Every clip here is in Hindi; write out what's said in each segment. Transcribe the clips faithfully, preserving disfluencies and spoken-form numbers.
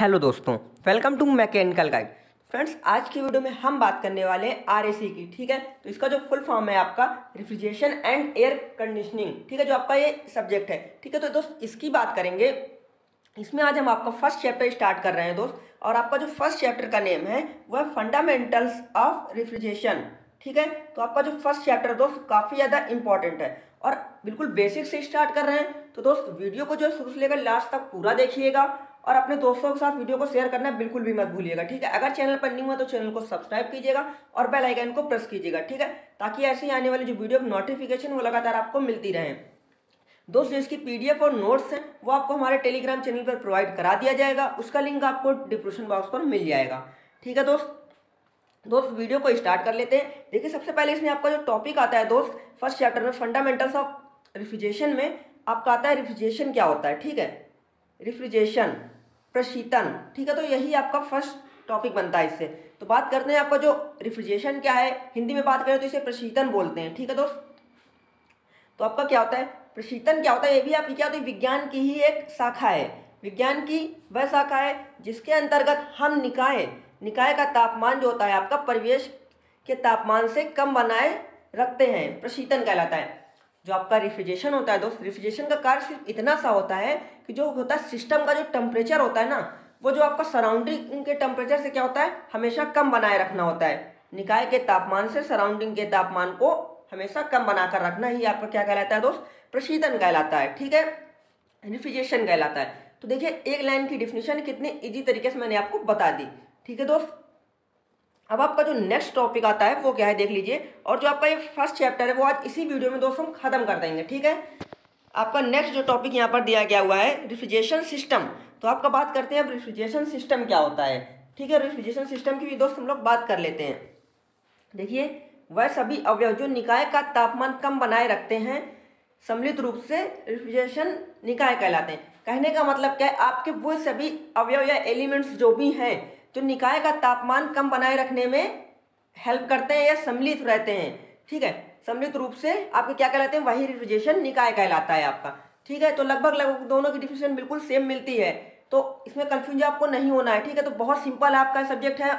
हेलो दोस्तों, welcome to mechanical guide. Friends, आज की वीडियो में हम बात करने वाले हैं आरएसी की। ठीक है, तो इसका जो फुल फॉर्म है आपका रेफ्रिजरेशन एंड एयर कंडीशनिंग। ठीक है, जो आपका ये सब्जेक्ट है। ठीक है, तो दोस्त इसकी बात करेंगे। इसमें आज हम आपका फर्स्ट चैप्टर स्टार्ट कर रहे हैं दोस्त, और आपका जो फर्स्ट चैप्टर का नेम है वह है फंडामेंटल्स ऑफ रेफ्रिजरेशन। ठीक है, तो आपका जो फर्स्ट चैप्टर दोस्त काफ़ी ज़्यादा इंपॉर्टेंट है और बिल्कुल बेसिक से स्टार्ट कर रहे हैं। तो दोस्त वीडियो को जो शुरू से लेकर लास्ट तक पूरा देखिएगा और अपने दोस्तों के साथ वीडियो को शेयर करना बिल्कुल भी मत भूलिएगा। ठीक है, अगर चैनल पर न्यू है तो चैनल को सब्सक्राइब कीजिएगा और बेल आइकन को प्रेस कीजिएगा। ठीक है, ताकि ऐसी आने वाली जो वीडियो नोटिफिकेशन वो लगातार आपको मिलती रहे। दोस्त, जो इसकी पीडीएफ और नोट्स हैं वो आपको हमारे टेलीग्राम चैनल पर प्रोवाइड करा दिया जाएगा। उसका लिंक आपको डिस्क्रिप्शन बॉक्स पर मिल जाएगा। ठीक है दोस्त, दोस्त वीडियो को स्टार्ट कर लेते हैं। देखिए, सबसे पहले इसमें आपका जो टॉपिक आता है दोस्त फर्स्ट चैप्टर में फंडामेंटल्स ऑफ रेफ्रिजरेशन में आपका आता है रेफ्रिजरेशन क्या होता है। ठीक है, रेफ्रिजरेशन प्रशीतन। ठीक है, तो यही आपका फर्स्ट टॉपिक बनता है इससे। तो बात करते हैं आपका जो रेफ्रिजरेशन क्या है, हिंदी में बात करें तो इसे प्रशीतन बोलते हैं। ठीक है दोस्त, तो आपका क्या होता है प्रशीतन क्या होता है, ये भी आपकी क्या होती है विज्ञान की ही एक शाखा है। विज्ञान की वह शाखा है जिसके अंतर्गत हम निकाय निकाय का तापमान जो होता है आपका परिवेश के तापमान से कम बनाए रखते हैं, प्रशीतन कहलाता है। जो आपका रेफ्रिजरेशन होता है दोस्त, रेफ्रिजरेशन का कार्य सिर्फ इतना सा होता है कि जो होता है सिस्टम का जो टेम्परेचर होता है ना, वो जो आपका सराउंडिंग के टेम्परेचर से क्या होता है हमेशा कम बनाए रखना होता है। निकाय के तापमान से सराउंडिंग के तापमान को हमेशा कम बनाकर रखना ही आपका क्या कहलाता है दोस्त, प्रशीतन कहलाता है। ठीक है, रेफ्रिजरेशन कहलाता है। तो देखिए, एक लाइन की डिफिनीशन कितने इजी तरीके से मैंने आपको बता दी। ठीक है दोस्त, अब आपका जो नेक्स्ट टॉपिक आता है वो क्या है देख लीजिए। और जो आपका ये फर्स्ट चैप्टर है वो आज इसी वीडियो में दोस्तों हम खत्म कर देंगे। ठीक है, आपका नेक्स्ट जो टॉपिक यहाँ पर दिया गया हुआ है रेफ्रिजरेशन सिस्टम। तो आपका बात करते हैं अब रेफ्रिजरेशन सिस्टम क्या होता है। ठीक है, रेफ्रिजरेशन सिस्टम की भी दोस्त हम लोग बात कर लेते हैं। देखिए, वह सभी अवयव जो निकाय का तापमान कम बनाए रखते हैं सम्मिलित रूप से रेफ्रिजरेशन निकाय कहलाते हैं। कहने का मतलब क्या है, आपके वो सभी अवयव या एलिमेंट्स जो भी हैं जो निकाय का तापमान कम बनाए रखने में हेल्प करते हैं या सम्मिलित रहते हैं। ठीक है, सम्मिलित रूप से आपके क्या कहलाते हैं, वही रेफ्रिजरेशन निकाय कहलाता है आपका। ठीक है, तो लगभग लगभग दोनों की डिफिनेशन बिल्कुल सेम मिलती है, तो इसमें कंफ्यूजन आपको नहीं होना है। ठीक है, तो बहुत सिंपल आपका सब्जेक्ट है।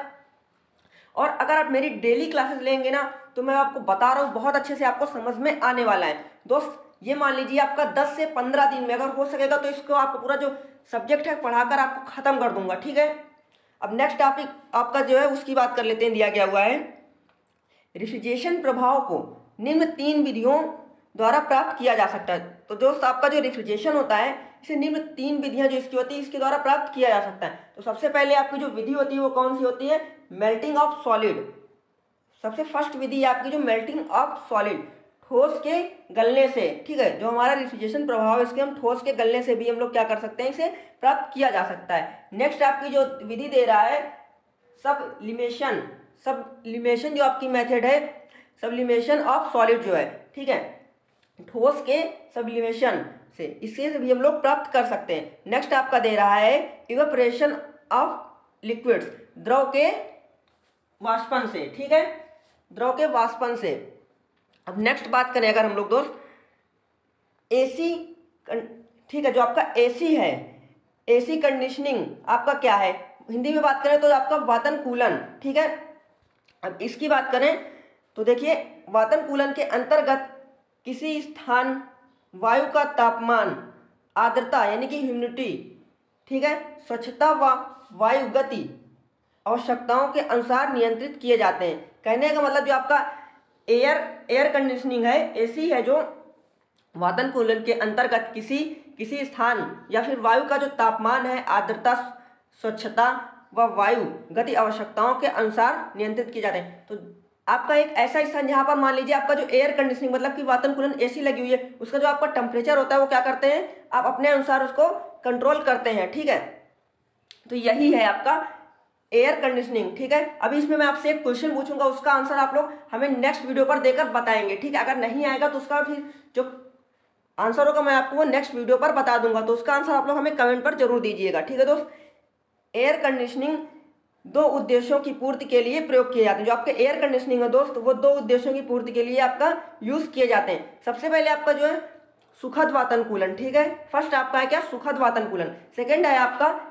और अगर आप मेरी डेली क्लासेस लेंगे ना तो मैं आपको बता रहा हूँ बहुत अच्छे से आपको समझ में आने वाला है। दोस्त, ये मान लीजिए आपका दस से पंद्रह दिन में अगर हो सकेगा तो इसको आपको पूरा जो सब्जेक्ट है पढ़ाकर आपको खत्म कर दूंगा। ठीक है, अब नेक्स्ट टॉपिक आपका जो है उसकी बात कर लेते हैं। दिया गया हुआ है रेफ्रिजरेशन प्रभाव को निम्न तीन विधियों द्वारा प्राप्त किया जा सकता है। तो दोस्त, आपका जो रेफ्रिजरेशन होता है इसे निम्न तीन विधियां जो इसकी होती है इसके द्वारा प्राप्त किया जा सकता है। तो सबसे पहले आपकी जो विधि होती है वो कौन सी होती है, मेल्टिंग ऑफ सॉलिड। सबसे फर्स्ट विधि है आपकी जो मेल्टिंग ऑफ सॉलिड, ठोस के गलने से। ठीक है, जो हमारा रेफ्रिजरेशन प्रभाव है इसके हम ठोस के गलने से भी हम लोग क्या कर सकते हैं, इसे प्राप्त किया जा सकता है। नेक्स्ट आपकी जो विधि दे रहा है सबलिमेशन। सबलिमेशन जो आपकी मेथड है, सबलिमेशन ऑफ सॉलिड जो है, ठीक है, ठोस के सबलिमेशन से, इससे भी हम लोग प्राप्त कर सकते हैं। नेक्स्ट आपका दे रहा है इवेपोरेशन ऑफ लिक्विड्स, द्रव के वाष्पन से। ठीक है, द्रव के वाष्पन से। अब नेक्स्ट बात करें अगर हम लोग दोस्त एसी, ठीक है, जो आपका एसी है, एसी कंडीशनिंग आपका क्या है, हिंदी में बात करें तो आपका वातानुकूलन। ठीक है, अब इसकी बात करें तो देखिए, वातानुकूलन के अंतर्गत किसी स्थान वायु का तापमान, आर्द्रता यानी कि ह्यूमिडिटी, ठीक है, स्वच्छता व वायु गति आवश्यकताओं के अनुसार नियंत्रित किए जाते हैं। कहने का मतलब जो आपका एयर एयर कंडीशनिंग है, एसी है, जो वातानुकूलन के अंतर्गत किसी किसी स्थान या फिर वायु का जो तापमान है, आर्द्रता, स्वच्छता व वायु गति आवश्यकताओं के अनुसार नियंत्रित किए जाते हैं। तो आपका एक ऐसा स्थान जहाँ पर मान लीजिए आपका जो एयर कंडीशनिंग मतलब कि वातानुकूलन एसी लगी हुई है, उसका जो आपका टेम्परेचर होता है वो क्या करते हैं, आप अपने अनुसार उसको कंट्रोल करते हैं। ठीक है, तो यही है आपका एयर कंडीशनिंग। ठीक है, अभी इसमें मैं आपसे एक क्वेश्चन पूछूंगा, उसका आंसर आप लोग हमें नेक्स्ट वीडियो पर देकर बताएंगे। ठीक है, अगर नहीं आएगा तो उसका फिर जो आंसर होगा मैं आपको वो नेक्स्ट वीडियो पर बता दूंगा, तो उसका आंसर आप लोग हमें कमेंट पर जरूर दीजिएगा। ठीक है दोस्त, एयर कंडीशनिंग दो उद्देश्यों की पूर्ति के लिए प्रयोग किए जाते हैं। जो आपके एयर कंडीशनिंग है दोस्त वो दो उद्देश्यों की पूर्ति के लिए आपका यूज किए जाते हैं। सबसे पहले आपका जो है सुखद वातानुकूलन। ठीक है, फर्स्ट आपका है क्या, सुखद वातानुकूलन। सेकंड है आपका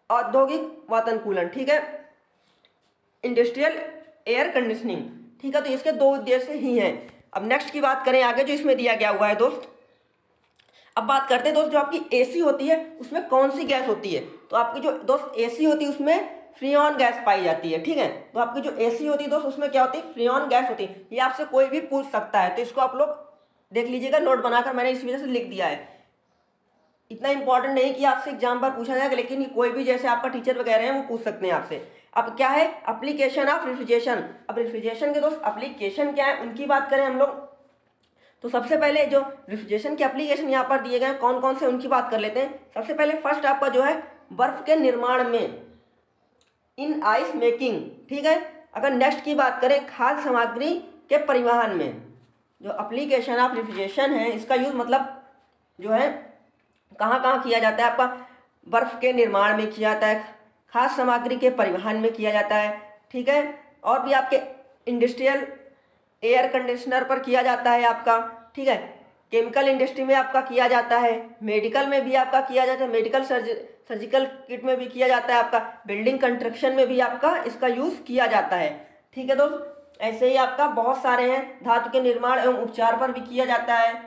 औद्योगिक वातानुकूलन, ठीक है, इंडस्ट्रियल एयर कंडीशनिंग, ठीक है। तो इसके दो उद्देश्य ही हैं। अब नेक्स्ट की बात करें आगे जो इसमें दिया गया हुआ है दोस्त, अब बात करते हैं दोस्त जो आपकी एसी होती है उसमें कौन सी गैस होती है। तो आपकी जो दोस्त एसी होती है उसमें फ्रीऑन गैस पाई जाती है, ठीक है। तो आपकी जो एसी होती है दोस्त उसमें क्या होती है, फ्रीऑन गैस होती है। ये आपसे कोई भी पूछ सकता है, तो इसको आप लोग देख लीजिएगा, नोट बनाकर मैंने इस वजह से लिख दिया है। इतना इंपॉर्टेंट नहीं कि आपसे एग्जाम पर पूछा जाएगा, लेकिन कोई भी जैसे आपका टीचर वगैरह है वो पूछ सकते हैं आपसे। अब क्या है, एप्लीकेशन ऑफ रेफ्रिजरेशन। अब रेफ्रिजरेशन के दोस्त एप्लीकेशन क्या है उनकी बात करें हम लोग, तो सबसे पहले जो रेफ्रिजरेशन के एप्लीकेशन यहाँ पर दिए गए हैं कौन कौन से उनकी बात कर लेते हैं। सबसे पहले फर्स्ट आपका जो है बर्फ के निर्माण में, इन आइस मेकिंग, ठीक है। अगर नेक्स्ट की बात करें खाद्य सामग्री के परिवहन में, जो एप्लीकेशन ऑफ रेफ्रिजरेशन है इसका यूज मतलब जो है कहाँ कहाँ किया जाता है, आपका बर्फ के निर्माण में किया जाता है, खाद्य सामग्री के परिवहन में किया जाता है, ठीक है। और भी आपके इंडस्ट्रियल एयर कंडीशनर पर किया जाता है आपका, ठीक है। केमिकल इंडस्ट्री में आपका किया जाता है, मेडिकल में भी आपका किया जाता है, मेडिकल सर्ज सर्जिकल किट में भी किया जाता है आपका, बिल्डिंग कंस्ट्रक्शन में भी आपका इसका यूज़ किया जाता है, ठीक है दोस्त। ऐसे ही आपका बहुत सारे हैं, धातु के निर्माण एवं उपचार पर भी किया जाता है,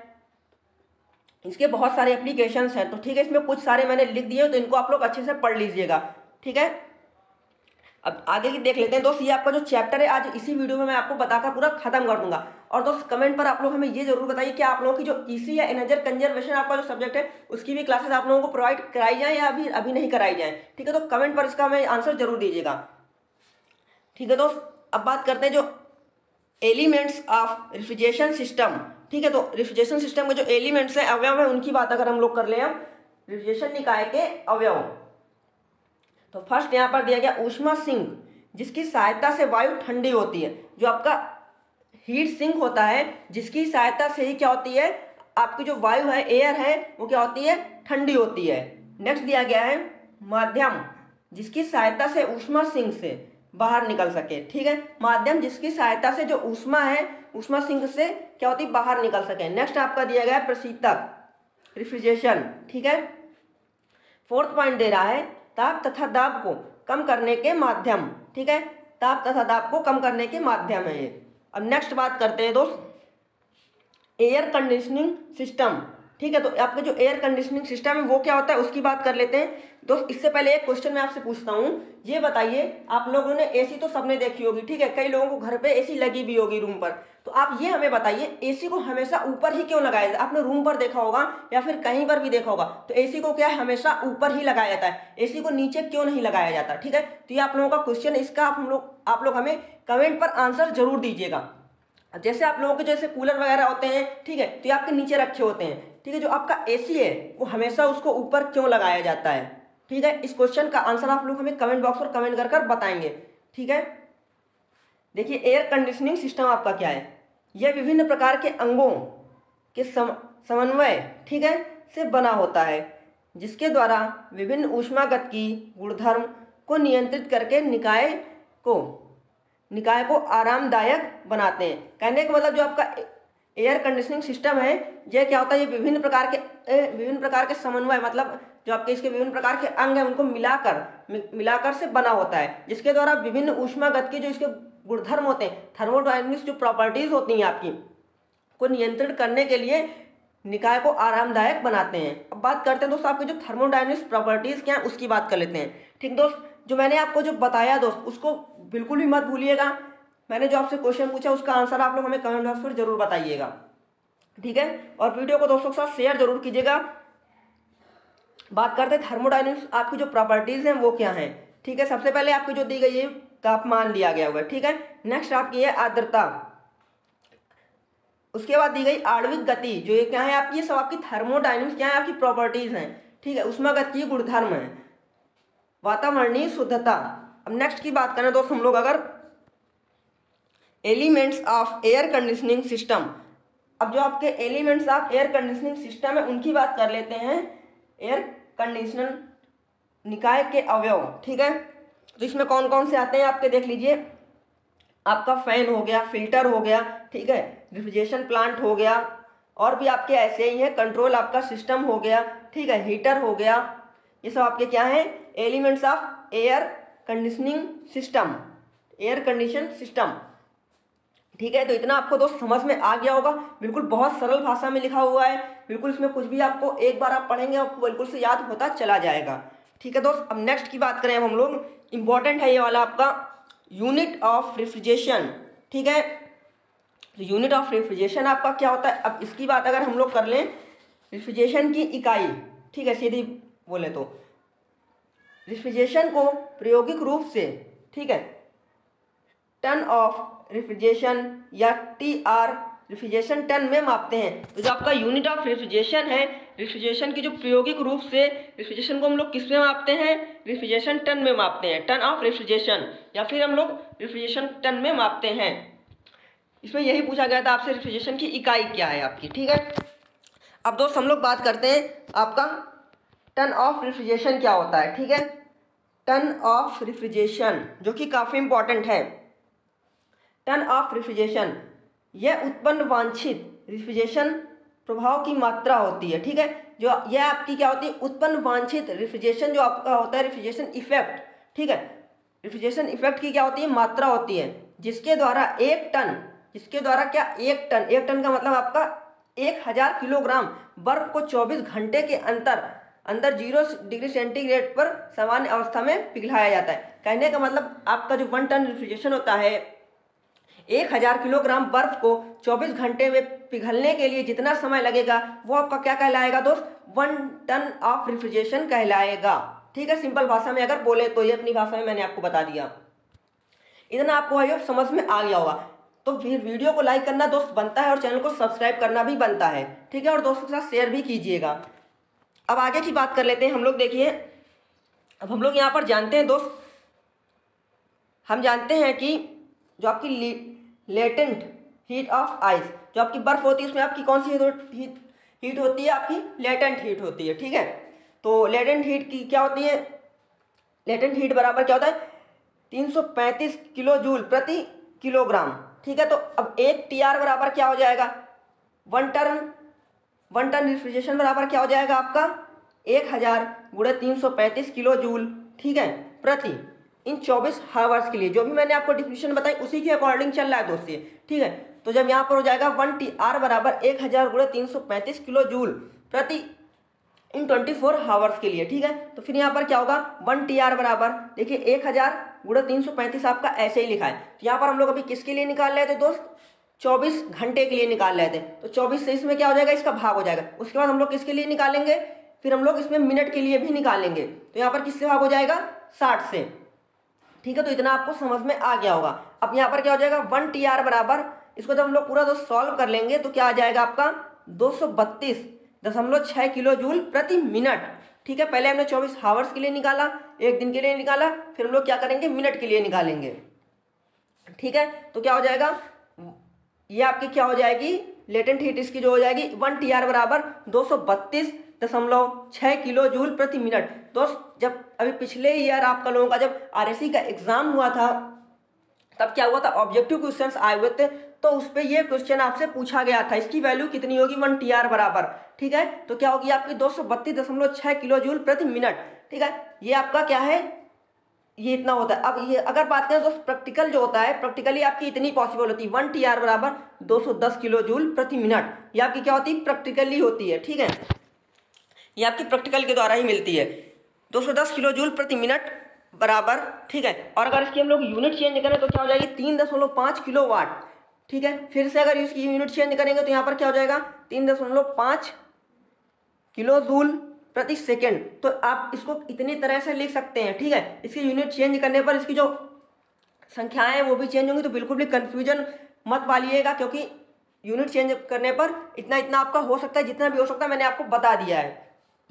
इसके बहुत सारे एप्लीकेशंस हैं। तो ठीक है, इसमें कुछ सारे मैंने लिख दिए तो इनको आप लोग अच्छे से पढ़ लीजिएगा, ठीक है। अब आगे की देख लेते हैं दोस्त, ये आपका जो चैप्टर है आज इसी वीडियो में मैं आपको बताकर पूरा खत्म कर दूंगा। और दोस्त कमेंट पर आप लोग हमें ये जरूर बताइए कि आप लोगों की जो ईसी या एनर्जी कंजर्वेशन आपका जो सब्जेक्ट है उसकी भी क्लासेस आप लोगों को प्रोवाइड कराई जाए या अभी अभी नहीं कराई जाए, ठीक है। तो कमेंट पर इसका हमें आंसर जरूर दीजिएगा, ठीक है दोस्त। अब बात करते हैं जो एलिमेंट्स ऑफ रेफ्रिजरेशन सिस्टम, ठीक है। तो रेफ्रिजरेशन सिस्टम के जो एलिमेंट्स हैं, अवयव हैं, उनकी बात अगर हम लोग कर लें अब रेफ्रिजरेशन निकाय के अवयव, तो फर्स्ट यहाँ पर दिया गया ऊष्मा सिंक, जिसकी सहायता से वायु ठंडी होती है। जो आपका हीट सिंक होता है जिसकी सहायता से ही क्या होती है, आपकी जो वायु है, एयर है, वो क्या होती है, ठंडी होती है। नेक्स्ट दिया गया है माध्यम, जिसकी सहायता से ऊष्मा सिंक से बाहर निकल सके, ठीक है। माध्यम जिसकी सहायता से जो ऊष्मा है ऊष्मा सिंक से क्या होती है, बाहर निकल सके। नेक्स्ट आपका दिया गया है प्रशीतक, रेफ्रिजरेशन, ठीक है। फोर्थ पॉइंट दे रहा है ताप तथा दाब को कम करने के माध्यम, ठीक है। ताप तथा दाब को कम करने के माध्यम है ये। अब नेक्स्ट बात करते हैं दोस्त एयर कंडीशनिंग सिस्टम, ठीक है। तो आपका जो एयर कंडीशनिंग सिस्टम है वो क्या होता है उसकी बात कर लेते हैं दोस्त। इससे पहले एक क्वेश्चन मैं आपसे पूछता हूँ, ये बताइए आप लोगों ने एसी तो सबने देखी होगी, ठीक है। कई लोगों को घर पे एसी लगी भी होगी रूम पर, तो आप ये हमें बताइए एसी को हमेशा ऊपर ही क्यों लगाया जाता है। आपने रूम पर देखा होगा या फिर कहीं पर भी देखा होगा, तो एसी को क्या है हमेशा ऊपर ही लगाया जाता है, एसी को नीचे क्यों नहीं लगाया जाता, ठीक है। तो ये आप लोगों का क्वेश्चन, इसका आप हम लोग आप लोग हमें कमेंट पर आंसर जरूर दीजिएगा। जैसे आप लोगों के जैसे कूलर वगैरह होते हैं, ठीक है, तो ये आपके नीचे रखे होते हैं, ठीक है। जो आपका एसी है वो हमेशा उसको ऊपर क्यों लगाया जाता है, ठीक है। इस क्वेश्चन का आंसर आप लोग हमें कमेंट बॉक्स पर कमेंट कर कर बताएंगे, ठीक है। देखिए एयर कंडीशनिंग सिस्टम आपका क्या है, यह विभिन्न प्रकार के अंगों के सम, समन्वय, ठीक है, से बना होता है, जिसके द्वारा विभिन्न ऊष्मागतिकी गुणधर्म को नियंत्रित करके निकाय को निकाय को आरामदायक बनाते हैं। कहने का मतलब जो आपका एयर कंडीशनिंग सिस्टम है ये क्या होता है, ये विभिन्न प्रकार के विभिन्न प्रकार के समन्वय, मतलब जो आपके इसके विभिन्न प्रकार के अंग हैं उनको मिलाकर मिलाकर से बना होता है, जिसके द्वारा विभिन्न ऊष्मागतिकी जो इसके गुणधर्म होते हैं, थर्मोडायनेमिक्स जो प्रॉपर्टीज होती हैं आपकी, को नियंत्रित करने के लिए निकाय को आरामदायक बनाते हैं। अब बात करते हैं दोस्तों आपके जो थर्मोडायनेमिक्स प्रॉपर्टीज क्या है उसकी बात कर लेते हैं, ठीक दोस्त। जो मैंने आपको जो बताया दोस्त उसको बिल्कुल भी मत भूलिएगा। मैंने जो आपसे क्वेश्चन पूछा उसका आंसर आप लोग हमें कमेंट बॉक्स पर जरूर बताइएगा, ठीक है। और वीडियो को दोस्तों के साथ शेयर जरूर कीजिएगा। बात करते हैं थर्मोडायनेमिक्स आपकी जो प्रॉपर्टीज हैं वो क्या हैं, ठीक है। सबसे पहले आपकी जो दी गई है तापमान दिया गया हुआ है, ठीक है। नेक्स्ट आपकी है आर्द्रता, उसके बाद दी गई आणविक गति, जो ये क्या है आपकी, ये सब आपकी थर्मोडायनेमिक्स क्या है आपकी प्रॉपर्टीज हैं, ठीक है। ऊष्मागतिकीय गुणधर्म है, वातावरणीय शुद्धता। अब नेक्स्ट की बात करें दोस्त हम लोग अगर elements of air conditioning system, अब जो आपके elements of air conditioning system है उनकी बात कर लेते हैं। एयर कंडीशनर निकाय के अवयव, ठीक है। तो इसमें कौन कौन से आते हैं आपके देख लीजिए, आपका फैन हो गया, फिल्टर हो गया, ठीक है, रेफ्रिजरेशन प्लांट हो गया, और भी आपके ऐसे ही है, कंट्रोल आपका सिस्टम हो गया, ठीक है, हीटर हो गया, ये सब आपके क्या हैं, elements of air conditioning system, air condition system. ठीक है, तो इतना आपको दोस्त समझ में आ गया होगा। बिल्कुल बहुत सरल भाषा में लिखा हुआ है, बिल्कुल इसमें कुछ भी आपको एक बार आप पढ़ेंगे आपको बिल्कुल से याद होता चला जाएगा। ठीक है दोस्त, अब नेक्स्ट की बात करें हम लोग, इम्पॉर्टेंट है ये वाला आपका यूनिट ऑफ रेफ्रिजरेशन। ठीक है, तो यूनिट ऑफ रेफ्रिजरेशन आपका क्या होता है, अब इसकी बात अगर हम लोग कर लें, रेफ्रिजरेशन की इकाई, ठीक है सीधी बोले तो रेफ्रिजरेशन को प्रायोगिक रूप से, ठीक है, टन ऑफ रेफ्रिजरेशन या टी आर रेफ्रिजरेशन टन में मापते हैं। तो जो आपका यूनिट ऑफ रेफ्रिजरेशन है, रेफ्रिजरेशन की जो प्रायोगिक रूप से रेफ्रिजरेशन को हम लोग किस में मापते हैं, रेफ्रिजरेशन टन में मापते हैं, टन ऑफ रेफ्रिजरेशन, या फिर हम लोग रेफ्रिजरेशन टन में मापते हैं। इसमें यही पूछा गया था आपसे, रेफ्रिजरेशन की इकाई क्या है आपकी। ठीक है, अब दोस्त हम लोग बात करते हैं आपका टन ऑफ रेफ्रिजरेशन क्या होता है। ठीक है, टन ऑफ रेफ्रिजरेशन जो कि काफ़ी इंपॉर्टेंट है। टन ऑफ रेफ्रिजरेशन यह उत्पन्न वांछित रेफ्रिजरेशन प्रभाव की मात्रा होती है। ठीक है, जो यह आपकी क्या होती है, उत्पन्न वांछित रेफ्रिजरेशन जो आपका होता है, रेफ्रिजरेशन इफेक्ट। ठीक है, रेफ्रिजरेशन इफेक्ट की क्या होती है, मात्रा होती है, जिसके द्वारा एक टन, जिसके द्वारा क्या, एक टन, एक टन का मतलब आपका एक हजार किलोग्राम बर्फ को चौबीस घंटे के अंतर अंदर जीरो डिग्री सेंटीग्रेड पर सामान्य अवस्था में पिघलाया जाता है। कहने का मतलब आपका जो वन टन रेफ्रिजरेशन होता है, एक हजार किलोग्राम बर्फ को चौबीस घंटे में पिघलने के लिए जितना समय लगेगा वो आपका क्या कहलाएगा दोस्त, वन टन ऑफ रेफ्रिजरेशन कहलाएगा। ठीक है, सिंपल भाषा में अगर बोले तो, ये अपनी भाषा में मैंने आपको बता दिया। इतना आपको आई होप समझ में आ गया होगा। तो फिर वीडियो को लाइक करना दोस्त बनता है और चैनल को सब्सक्राइब करना भी बनता है। ठीक है, और दोस्तों के साथ शेयर भी कीजिएगा। अब आगे की बात कर लेते हैं हम लोग। देखिए, अब हम लोग यहाँ पर जानते हैं दोस्त, हम जानते हैं कि जो आपकी लेटेंट हीट ऑफ आइस, जो आपकी बर्फ होती है उसमें आपकी कौन सी हीट हीट होती है, आपकी लेटेंट हीट होती है। ठीक है, तो लेटेंट हीट की क्या होती है, लेटेंट हीट बराबर क्या होता है, तीन सौ पैंतीस किलो जूल प्रति किलोग्राम। ठीक है, तो अब एक टी आर बराबर क्या हो जाएगा, one ton one ton refrigeration बराबर क्या हो जाएगा आपका, एक हजार गुणे तीन सौ पैंतीस किलो जूल। ठीक है, प्रति इन चौबीस हावर्स के लिए, जो भी मैंने आपको डिफिनीशन बताई उसी के अकॉर्डिंग चल रहा है दोस्त ये। ठीक है, तो जब यहाँ पर हो जाएगा वन टी आर बराबर एक हजार गुणे तीन सौ पैंतीस किलो जूल प्रति इन ट्वेंटी फोर हावर्स के लिए। ठीक है, तो फिर यहाँ पर क्या होगा, वन टी आर बराबर, देखिए एक हजार गुणे तीन सौ पैंतीस आपका ऐसे ही लिखा है। तो यहाँ पर हम लोग अभी किसके लिए निकाल रहे थे दोस्त, चौबीस घंटे के लिए निकाल रहे थे। तो चौबीस से इसमें क्या हो जाएगा, इसका भाग हो जाएगा। उसके बाद हम लोग किसके लिए निकालेंगे, फिर हम लोग इसमें मिनट के लिए भी निकालेंगे। तो यहाँ पर किससे भाग हो जाएगा, साठ से। ठीक है, तो इतना आपको समझ में आ गया होगा। अब यहाँ पर क्या हो जाएगा, वन टी आर बराबर, इसको जब हम लोग पूरा दोस्त सॉल्व कर लेंगे तो क्या आ जाएगा आपका दो सौ बत्तीस दशमलव छः किलो जूल प्रति मिनट। ठीक है, पहले हमने चौबीस हावर्स के लिए निकाला, एक दिन के लिए निकाला, फिर हम लोग क्या करेंगे, मिनट के लिए निकालेंगे। ठीक है, तो क्या हो जाएगा, ये आपकी क्या हो जाएगी, लेटेंट हीट इसकी जो हो जाएगी वन टी आर बराबर दो सौ बत्तीस दशमलव छः किलो जूल प्रति मिनट। दोस्त जब अभी पिछले ईयर आपका लोगों का जब आरएससी का एग्जाम हुआ था तब क्या हुआ था, ऑब्जेक्टिव क्वेश्चंस आए हुए थे, तो उस पर ये क्वेश्चन आपसे पूछा गया था, इसकी वैल्यू कितनी होगी, वन टी आर बराबर। ठीक है, तो क्या होगी आपकी दो सौ बत्तीस दशमलव छः किलो जूल प्रति मिनट। ठीक है, ये आपका क्या है, ये इतना होता है। अब ये अगर बात करें तो प्रैक्टिकल जो होता है, प्रैक्टिकली आपकी इतनी पॉसिबल होती है, वन टी आर बराबर दो सौ दस किलो जूल प्रति मिनट। ये आपकी क्या होती है, प्रैक्टिकली होती है। ठीक है, ये आपकी प्रैक्टिकल के द्वारा ही मिलती है, दो सौ दस किलो जूल प्रति मिनट बराबर। ठीक है, और अगर इसकी हम लोग यूनिट चेंज करें तो क्या हो जाएगी, तीन दशमलव पाँच किलो वाट। ठीक है, फिर से अगर इसकी यूनिट चेंज करेंगे तो यहाँ पर क्या हो जाएगा, तीन दशमलव पाँच किलो जूल प्रति सेकेंड। तो आप इसको इतनी तरह से लिख सकते हैं। ठीक है, इसकी यूनिट चेंज करने पर इसकी जो संख्याएं हैं वो भी चेंज होंगी, तो बिल्कुल भी कन्फ्यूजन मत वालिएगा, क्योंकि यूनिट चेंज करने पर इतना इतना आपका हो सकता है, जितना भी हो सकता है मैंने आपको बता दिया है।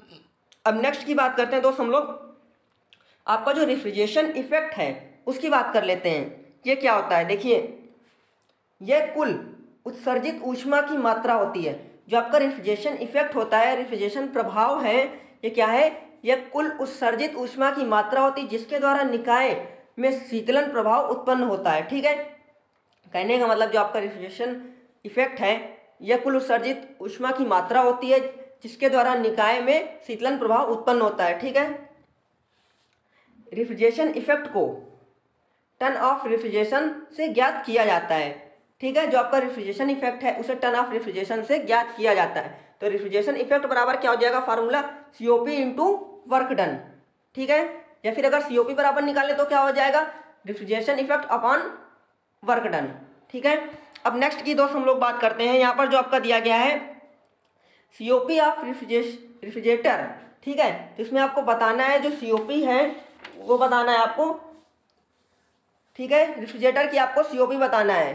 अब नेक्स्ट की बात करते हैं दोस्त हम लोग, आपका जो रेफ्रिजरेशन इफेक्ट है उसकी बात कर लेते हैं। ये क्या होता है, देखिए यह कुल उत्सर्जित ऊष्मा की मात्रा होती है। जो आपका रेफ्रिजरेशन इफेक्ट होता है, रेफ्रिजरेशन प्रभाव है, ये क्या है, यह कुल उत्सर्जित ऊष्मा की मात्रा होती है जिसके द्वारा निकाय में शीतलन प्रभाव उत्पन्न होता है। ठीक है, कहने का मतलब जो आपका रेफ्रिजरेशन इफेक्ट है, यह कुल उत्सर्जित ऊष्मा की मात्रा होती है जिसके द्वारा निकाय में शीतलन प्रभाव उत्पन्न होता है। ठीक है, रेफ्रिजरेशन इफेक्ट को टर्न ऑफ रेफ्रिजरेशन से ज्ञात किया जाता है। ठीक है, जो आपका रेफ्रिजरेशन इफेक्ट है उसे टर्न ऑफ रेफ्रिजरेशन से ज्ञात किया जाता है। तो रेफ्रिजरेशन इफेक्ट बराबर क्या हो जाएगा, formula COP into work done. ठीक है, या फिर अगर सीओपी बराबर निकाले तो क्या हो जाएगा, refrigeration effect upon work done. ठीक है, अब नेक्स्ट की दोस्त हम लोग बात करते हैं। यहाँ पर जो आपका दिया गया है सीओपी ऑफ रेफ्रिजरेटर। ठीक है, तो इसमें आपको बताना है जो सीओपी है वो बताना है आपको। ठीक है, रेफ्रिजरेटर की आपको सीओपी बताना है।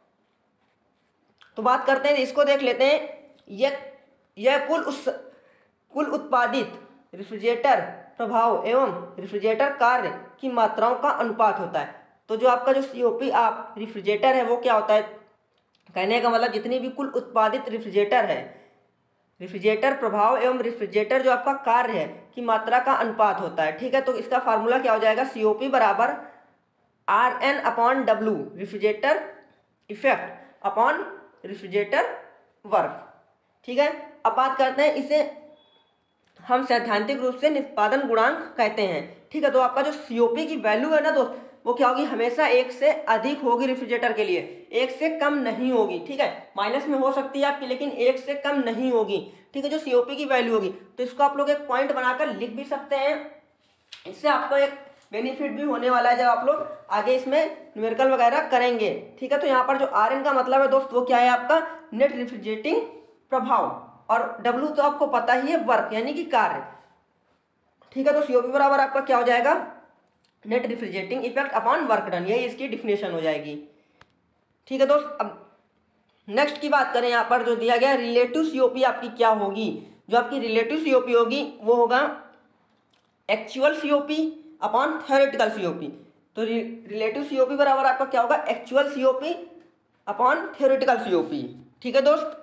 तो बात करते हैं, इसको देख लेते हैं। यह यह कुल उस कुल उत्पादित रेफ्रिजरेटर प्रभाव एवं रेफ्रिजरेटर कार्य की मात्राओं का अनुपात होता है। तो जो आपका जो सीओपी आप रेफ्रिजरेटर है वो क्या होता है, कहने का मतलब जितनी भी कुल उत्पादित रेफ्रिजरेटर है, रेफ्रिजरेटर प्रभाव एवं रेफ्रिजरेटर जो आपका कार्य है की मात्रा का अनुपात होता है। ठीक है, तो इसका फार्मूला क्या हो जाएगा, सीओपी बराबर R N upon W refrigerator effect upon refrigerator work. ठीक है, अब बात करते हैं, इसे हम सैद्धांतिक रूप से निष्पादन गुणांक कहते हैं। ठीक है, तो आपका जो सीओपी की वैल्यू है ना दोस्त, वो क्या होगी, हमेशा एक से अधिक होगी रेफ्रिजरेटर के लिए, एक से कम नहीं होगी। ठीक है, माइनस में हो सकती है आपकी, लेकिन एक से कम नहीं होगी। ठीक है, जो सीओपी की वैल्यू होगी, तो इसको आप लोग एक पॉइंट बनाकर लिख भी सकते हैं। इससे आपको एक बेनिफिट भी होने वाला है जब आप लोग आगे इसमें न्यूमेरिकल वगैरह करेंगे। ठीक है, तो यहाँ पर जो आर एन का मतलब है दोस्त वो क्या है आपका, नेट रेफ्रिजरेटिंग प्रभाव, और डब्ल्यू तो आपको पता ही है, वर्क यानी कि कार्य। ठीक है, तो सीओपी बराबर आपका क्या हो जाएगा, net refrigerating effect upon work done, यही इसकी डिफिनेशन हो जाएगी। ठीक है दोस्त, अब नेक्स्ट की बात करें, यहाँ पर जो दिया गया रिलेटिव सीओपी आपकी क्या होगी। जो आपकी रिलेटिव सीओपी होगी वो होगा actual COP upon theoretical COP. तो रिलेटिव सीओपी बराबर आपका क्या होगा, actual COP upon theoretical COP. ठीक है दोस्त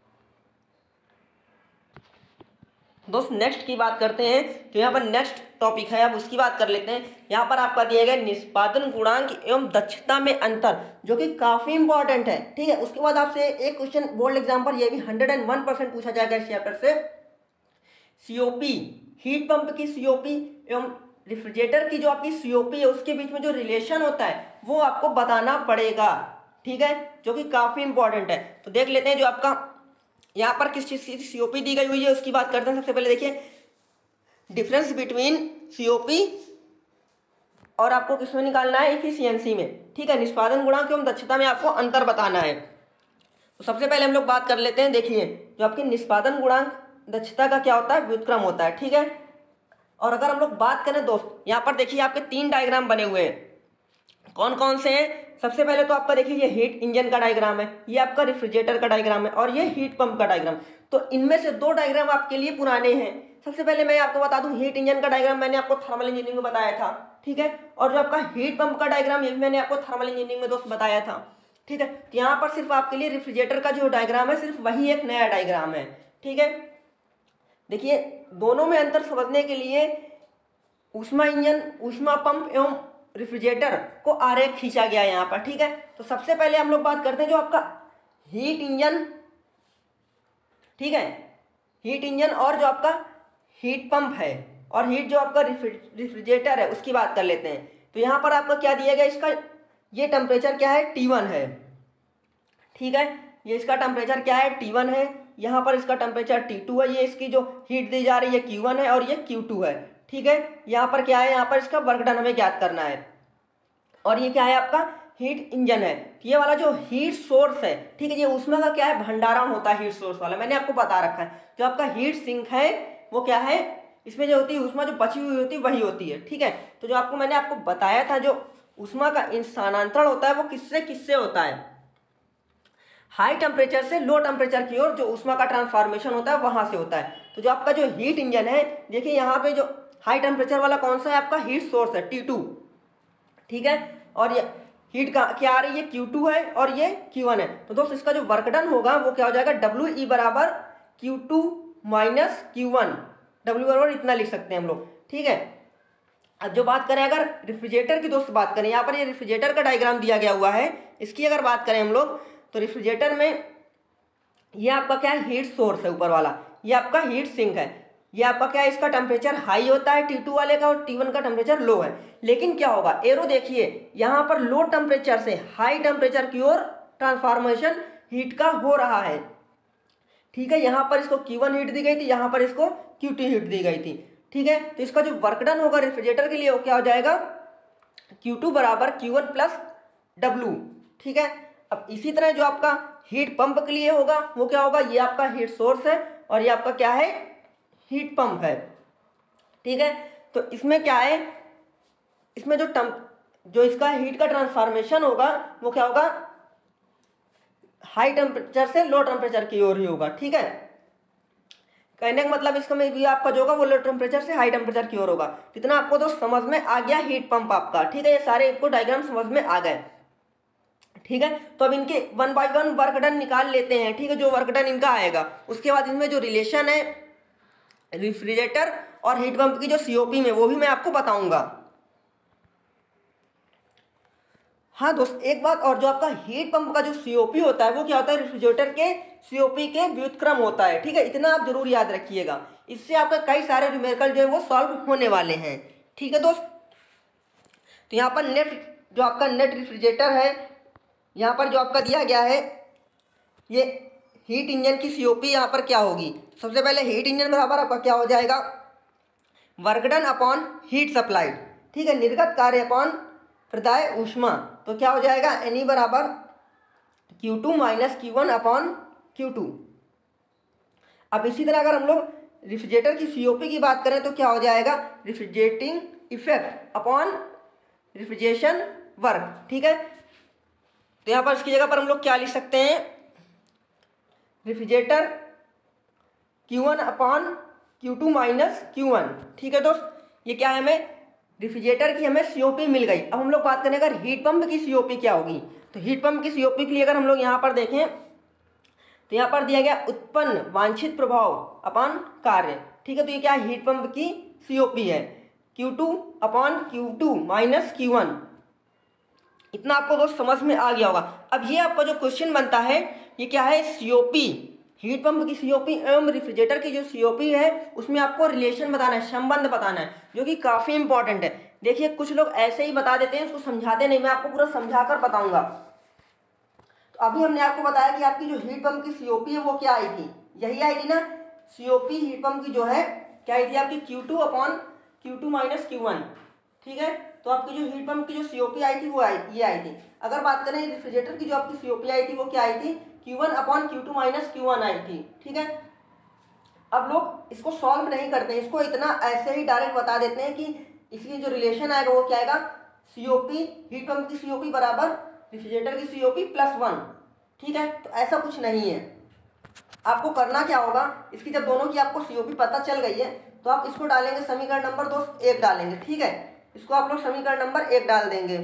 दोस्त नेक्स्ट की बात करते हैं, तो यहाँ पर नेक्स्ट टॉपिक है, अब उसकी बात कर लेते हैं। यहाँ पर आपका दिया गया निष्पादन गुणांक एवं दक्षता में अंतर, जो कि काफ़ी इंपॉर्टेंट है। ठीक है, उसके बाद आपसे एक क्वेश्चन बोर्ड एग्जाम पर ये भी हंड्रेड एंड वन परसेंट पूछा जाएगा इस चैप्टर से। सीओपी, हीट पंप की सीओपी एवं रेफ्रिजरेटर की जो आपकी सीओपी है उसके बीच में जो रिलेशन होता है वो आपको बताना पड़ेगा। ठीक है, जो कि काफ़ी इंपॉर्टेंट है। तो देख लेते हैं, जो आपका यहाँ पर किस चीज़ की सीओपी दी गई हुई है उसकी बात करते हैं। सबसे पहले देखिए डिफरेंस बिटवीन सीओपी और आपको किसमें निकालना है, इफिशियंसी में। ठीक है, निष्पादन गुणांक एवं दक्षता में आपको अंतर बताना है। तो सबसे पहले हम लोग बात कर लेते हैं, देखिए जो आपकी निष्पादन गुणांक दक्षता का क्या होता है, व्युत्क्रम होता है। ठीक है, और अगर हम लोग बात करें दोस्त, यहाँ पर देखिए आपके तीन डायग्राम बने हुए हैं, कौन कौन से हैं। सबसे पहले तो आपका देखिए ये हीट इंजन का डायग्राम है, ये आपका रेफ्रिजरेटर का डायग्राम है, और ये हीट पंप का डायग्राम। तो इनमें से दो डायग्राम आपके लिए पुराने हैं। सबसे पहले मैं आपको बता दूं, हीट इंजन का डायग्राम मैंने आपको थर्मल इंजीनियरिंग में बताया था। ठीक है, और जो आपका हीट पंप का डायग्राम ये भी मैंने आपको थर्मल इंजीनियरिंग में दोस्त बताया था। ठीक है, तो यहाँ पर सिर्फ आपके लिए रेफ्रिजरेटर का जो डायग्राम है सिर्फ वही एक नया डायग्राम है। ठीक है, देखिए दोनों में अंतर समझने के लिए ऊष्मा इंजन, ऊष्मा पंप एवं रेफ्रिजरेटर को आरेख खींचा गया है यहाँ पर। ठीक है, तो सबसे पहले हम लोग बात करते हैं जो आपका हीट इंजन, ठीक है, हीट इंजन और जो आपका हीट पंप है और हीट जो आपका रेफ्रिजरेटर है उसकी बात कर लेते हैं। तो यहाँ पर आपका क्या दिया गया, इसका ये टेम्परेचर क्या है, टी वन है। ठीक है, ये इसका टेम्परेचर क्या है, टी वन है। यहाँ पर इसका टेम्परेचर टी टू है। ये इसकी जो हीट दी जा रही है क्यू वन है और ये क्यू टू है। ठीक है, यहाँ पर क्या है, यहाँ पर इसका वर्क डन हमें ज्ञात करना है। और ये क्या है आपका हीट इंजन है। ये वाला जो हीट सोर्स है, ठीक है, ये उसमें का क्या है, भंडारण होता है हीट सोर्स वाला, मैंने आपको बता रखा है। जो आपका हीट सिंक है वो क्या है, इसमें जो होती है उष्मा जो बची हुई होती है वही होती है। ठीक है, तो जो आपको मैंने आपको बताया था, जो उष्मा का स्थानांतरण होता है वो किससे किससे होता है, हाई टेम्परेचर से लो टेम्परेचर की ओर जो उष्मा का ट्रांसफॉर्मेशन होता है वहां से होता है। तो जो आपका जो हीट इंजन है, देखिए यहाँ पे जो हाई टेम्परेचर वाला कौन सा है, आपका हीट सोर्स है टी टू। ठीक है, और ये हीट का क्या आ रही है, क्यू टू है और ये क्यू वन है। तो दोस्त इसका जो वर्क डन होगा वो क्या हो जाएगा, डब्ल्यू ई बराबर Q two minus Q one, W बराबर इतना लिख सकते हैं हम लोग। ठीक है, अब जो बात करें अगर रेफ्रिजरेटर की दोस्त बात करें, यहाँ पर ये रेफ्रिजरेटर का डायग्राम दिया गया हुआ है। इसकी अगर बात करें हम लोग, तो रेफ्रिजरेटर में ये आपका क्या है, हीट सोर्स है ऊपर वाला, ये आपका हीट सिंक है। ये आपका क्या है, इसका टेम्परेचर हाई होता है टी टू वाले का और टी वन का टेम्परेचर लो है। लेकिन क्या होगा, एरो देखिए यहाँ पर लो टेम्परेचर से हाई टेम्परेचर की ओर ट्रांसफॉर्मेशन हीट का हो रहा है। ठीक है, यहाँ पर इसको क्यू वन हीट दी गई थी, यहाँ पर इसको क्यू टू हीट दी गई थी। ठीक है, तो इसका जो वर्क डन होगा रेफ्रिजरेटर के लिए वो क्या हो जाएगा, क्यू टू बराबर क्यू वन प्लस डब्लू। ठीक है, अब इसी तरह जो आपका हीट पंप के लिए होगा वो क्या होगा, ये आपका हीट सोर्स है और ये आपका क्या है, हीट पंप है। ठीक है, तो इसमें क्या है, इसमें जो टम जो इसका हीट का ट्रांसफॉर्मेशन होगा वो क्या होगा, हाई टेम्परेचर से लो टेम्परेचर की ओर ही होगा। ठीक है, कहने का मतलब इसका में भी आपका जो होगा वो लो टेम्परेचर से हाई टेम्परेचर की ओर होगा। इतना आपको तो समझ में आ गया हीट पंप आपका। ठीक है, ये सारे आपको डायग्राम समझ में आ गए। ठीक है, तो अब इनके one by one work done निकाल लेते हैं। ठीक है, जो वर्क डन इनका आएगा उसके बाद इनमें जो रिलेशन है रेफ्रिजरेटर और हीट पंप की जो सीओपी में, वो भी मैं आपको बताऊंगा। हाँ दोस्त, एक बात और, जो आपका हीट पंप का जो सीओपी होता है वो क्या होता है, रेफ्रिजरेटर के सीओपी के व्युत्क्रम होता है। ठीक है, इतना आप जरूर याद रखिएगा, इससे आपका कई सारे न्यूमेरिकल जो है वो सॉल्व होने वाले हैं। ठीक है दोस्त, तो यहाँ पर नेट जो आपका नेट रेफ्रिजरेटर है, यहाँ पर जो आपका दिया गया है, ये हीट इंजन की सीओपी यहाँ पर क्या होगी, सबसे पहले हीट इंजन बराबर आपका क्या हो जाएगा, work done upon heat supplied. ठीक है, निर्गत कार्य अपॉन प्रदाय ऊष्मा, तो क्या हो जाएगा, एन ई बराबर Q two minus Q one upon Q two. अब इसी तरह अगर हम लोग रेफ्रिजरेटर की सीओपी की बात करें तो क्या हो जाएगा, refrigerating effect upon refrigeration work. ठीक है, तो यहाँ पर इसकी जगह पर हम लोग क्या लिख सकते हैं, refrigerator Q one upon Q two minus Q one. ठीक है दोस्त, ये क्या है, हमें रेफ्रिजरेटर की हमें सीओपी मिल गई। अब हम लोग बात करें अगर हीट पंप की सीओपी क्या होगी, तो हीट पंप की सीओपी के लिए अगर हम लोग यहाँ पर देखें तो यहाँ पर दिया गया उत्पन्न वांछित प्रभाव अपॉन कार्य। ठीक है, तो ये क्या है, हीट पंप की सीओपी है, Q two upon Q two minus Q one. इतना आपको दोस्त समझ में आ गया होगा। अब ये आपका जो क्वेश्चन बनता है ये क्या है, सीओपी, हीट पंप की सीओपी एवं रेफ्रिजरेटर की जो सीओपी है उसमें आपको रिलेशन बताना है, संबंध बताना है, जो कि काफ़ी इंपॉर्टेंट है। देखिए कुछ लोग ऐसे ही बता देते हैं, उसको समझाते नहीं, मैं आपको पूरा समझा कर बताऊंगा। तो अभी हमने आपको बताया कि आपकी जो हीट पंप की सीओपी है वो क्या आई थी, यही आई थी ना, सीओपी हीट पंप की जो है क्या आई थी आपकी, Q two upon Q two minus Q one. ठीक है, तो आपकी जो हीट पंप की जो सीओपी आई थी वो आई ये आई थी। अगर बात करें रेफ्रिजरेटर की जो आपकी सीओपी आई थी वो क्या आई थी, Q one upon Q two minus Q one आई थी। ठीक है, अब लोग इसको सॉल्व नहीं करते हैं, इसको इतना ऐसे ही डायरेक्ट बता देते हैं कि इसलिए जो रिलेशन आएगा वो क्या आएगा, सीओपी हीट पंप की सीओपी बराबर रेफ्रिजरेटर की सीओपी प्लस वन। ठीक है, तो ऐसा कुछ नहीं है। आपको करना क्या होगा, इसकी जब दोनों की आपको सीओपी पता चल गई है तो आप इसको डालेंगे समीकरण नंबर दोस्त एक डालेंगे। ठीक है, इसको आप लोग समीकरण नंबर एक डाल देंगे,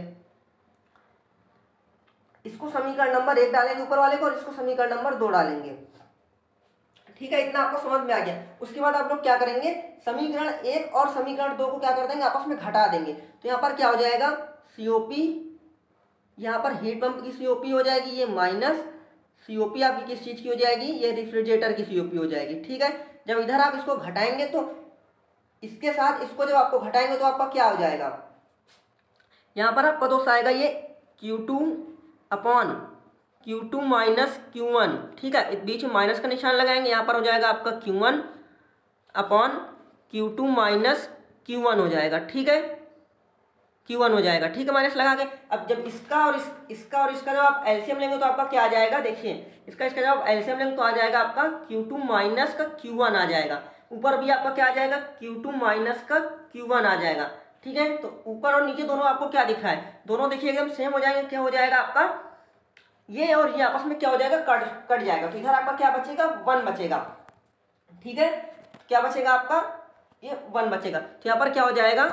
इसको समीकरण नंबर एक डालेंगे ऊपर वाले को और इसको समीकरण नंबर दो डालेंगे। ठीक है, इतना आपको समझ में आ गया। उसके बाद आप लोग क्या करेंगे, समीकरण एक और समीकरण दो को क्या कर देंगे, आपस में घटा देंगे। तो यहाँ पर क्या हो जाएगा, सीओपी, यहाँ पर हीट पंप की सीओपी हो जाएगी ये माइनस सीओपी आपकी किस चीज़ की हो जाएगी, ये रेफ्रिजरेटर की सीओपी हो जाएगी। ठीक है, जब इधर आप इसको घटाएंगे तो इसके साथ इसको जब आपको घटाएंगे तो आपका क्या हो जाएगा, यहाँ पर आपका दोस्त आएगा ये Q two upon Q two minus Q one. ठीक है, बीच में माइनस का निशान लगाएंगे, यहाँ पर हो जाएगा आपका Q one upon Q two minus Q one हो जाएगा। ठीक है, क्यू वन हो जाएगा। ठीक है, माइनस लगा के अब जब इसका और इस इसका और इसका जब आप एलसीएम लेंगे तो आपका क्या आ जाएगा, देखिए इसका इसका जब आप एलसीएम लेंगे तो आ जाएगा आपका क्यू टू माइनस का क्यू वन आ जाएगा। ऊपर भी आपका क्या आ जाएगा, क्यू टू माइनस का क्यू वन आ जाएगा। ठीक है, तो ऊपर और नीचे दोनों आपको क्या दिख रहा है, दोनों देखिए एकदम सेम हो जाएंगे। क्या हो जाएगा आपका, ये और ये आपस में क्या हो जाएगा, कट कट जाएगा। तो इधर आपका क्या बचेगा, वन बचेगा। ठीक है, क्या बचेगा आपका, ये वन बचेगा। तो यहाँ पर क्या हो जाएगा,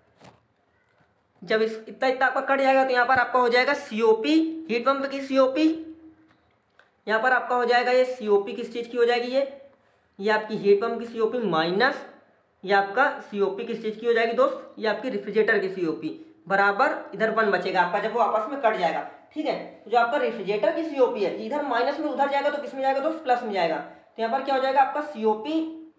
जब इस इतना इतना आपका कट जाएगा तो यहाँ पर आपका हो जाएगा सीओपी हीट पंप की सीओपी, यहाँ पर आपका हो जाएगा ये सीओपी किस चीज़ की हो जाएगी, ये ये आपकी हीट पंप की सीओपी माइनस ये आपका सीओपी किस चीज़ की हो जाएगी दोस्त, ये आपकी रेफ्रिजरेटर की सीओपी बराबर इधर वन बचेगा आपका जब वो आपस में कट जाएगा। ठीक है, तो जो आपका रेफ्रिजरेटर की सीओपी है इधर माइनस में उधर जाएगा तो किस में जाएगा दोस्त, प्लस में जाएगा। तो यहाँ पर क्या हो जाएगा आपका सीओपी,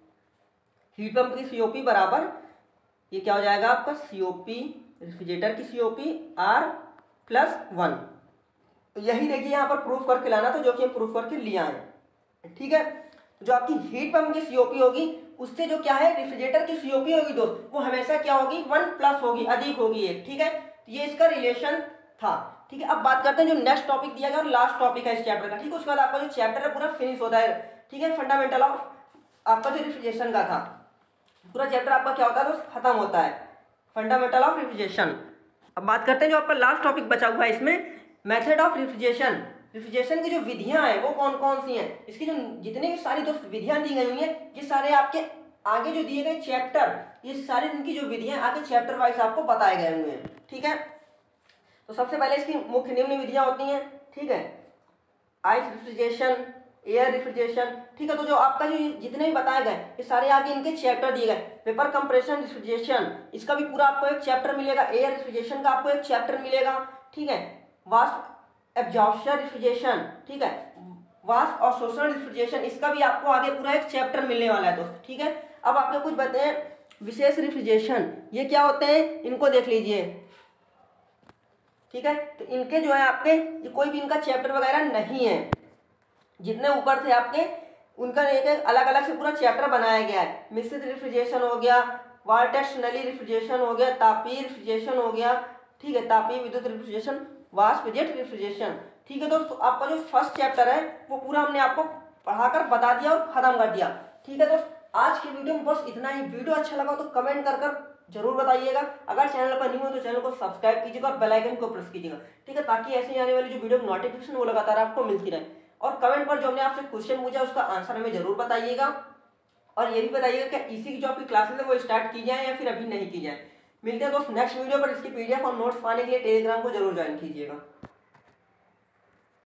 हीट पंप की सीओपी बराबर ये क्या हो जाएगा आपका सीओपी, रेफ्रिजरेटर की सीओपी आर प्लस वन। तो यही देखिए यहाँ पर प्रूफ करके लाना था, जो कि हम प्रूफ करके लिया है। ठीक है, जो आपकी हीट पंप की सीओपी होगी उससे जो क्या है रेफ्रिजरेटर की सीओपी होगी दोस्त, वो हमेशा क्या होगी, वन प्लस होगी, अधिक होगी एक। ठीक है, तो ये इसका रिलेशन था। ठीक है, अब बात करते हैं जो नेक्स्ट टॉपिक दिया गया और लास्ट टॉपिक है इस चैप्टर का। ठीक है, उसके बाद आपका जो चैप्टर है पूरा फिनिश होता है। ठीक है, फंडामेंटल ऑफ आपका जो रेफ्रिजरेशन का था, पूरा चैप्टर आपका क्या होता है दोस्त, खत्म होता है, फंडामेंटल ऑफ रेफ्रिजरेशन। अब बात करते हैं जो आपका लास्ट टॉपिक बचा हुआ है इसमें, मेथड ऑफ रेफ्रिजरेशन। रेफ्रिजरेशन की जो विधियां हैं वो कौन कौन सी हैं, इसकी जो जितनी भी सारी दोस्त विधियां दी गई हुई हैं, ये सारे आपके आगे जो दिए गए चैप्टर, ये सारे इनकी जो विधियां आगे चैप्टर वाइज आपको बताए गए हुए हैं। ठीक है, तो सबसे पहले इसकी मुख्य निम्न विधियां होती हैं। ठीक है, आइस रेफ्रिजरेशन, एयर रेफ्रिजरेशन। ठीक है, तो जो आपका जो जितने भी बताए गए ये सारे आगे इनके चैप्टर दिए गए। पेपर कंप्रेशन रेफ्रिजरेशन, इसका भी पूरा आपको एक चैप्टर मिलेगा। एयर रेफ्रिजरेशन का आपको एक चैप्टर मिलेगा। ठीक है, वाष्प एब्जॉर्प्शन रेफ्रिजरेशन, ठीक है, वाष्प और शोषण रेफ्रिजरेशन, इसका भी आपको आगे पूरा एक चैप्टर मिलने वाला है दोस्त। ठीक है, अब आपको कुछ बताएं विशेष रेफ्रिजरेशन, ये क्या होते हैं इनको देख लीजिए। ठीक है, तो इनके जो है आपके ये कोई भी इनका चैप्टर वगैरह नहीं है, जितने ऊपर थे आपके उनका एक एक अलग अलग से पूरा चैप्टर बनाया गया है। मिश्रित रेफ्रिजरेशन हो गया, वाल्टेक्स नली रेफ्रिजरेशन हो गया, तापीय रेफ्रिजरेशन हो गया। ठीक है, तापीय विद्युत रेफ्रिजरेशन, वाष्प जेट रेफ्रिजरेशन। ठीक है दोस्तों, आपका जो फर्स्ट चैप्टर है वो पूरा हमने आपको पढ़ाकर बता दिया और खत्म कर दिया। ठीक है दोस्त, आज की वीडियो में बस इतना ही। वीडियो अच्छा लगा तो कमेंट कर कर जरूर बताइएगा। अगर चैनल पर न्यू हो तो चैनल को सब्सक्राइब कीजिएगा और बेल आइकन को प्रेस कीजिएगा। ठीक है, ताकि ऐसे आने वाली जो वीडियो नोटिफिकेशन वो लगातार आपको मिलती रहे। और कमेंट पर जो हमने आपसे क्वेश्चन पूछा उसका आंसर हमें जरूर बताइएगा। और ये भी बताइएगा कि इसी की जो आपकी क्लासेस है वो स्टार्ट की जाए या फिर अभी नहीं की जाए। मिलते हैं दोस्त नेक्स्ट वीडियो पर। इसकी पीडीएफ और नोट्स पाने के लिए टेलीग्राम को जरूर ज्वाइन कीजिएगा।